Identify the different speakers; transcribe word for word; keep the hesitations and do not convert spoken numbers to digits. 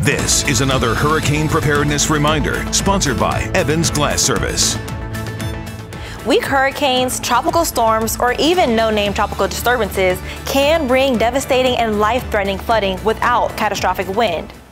Speaker 1: This is another hurricane preparedness reminder sponsored by Evans Glass Service.
Speaker 2: Weak hurricanes, tropical storms, or even no-name tropical disturbances can bring devastating and life-threatening flooding without catastrophic wind.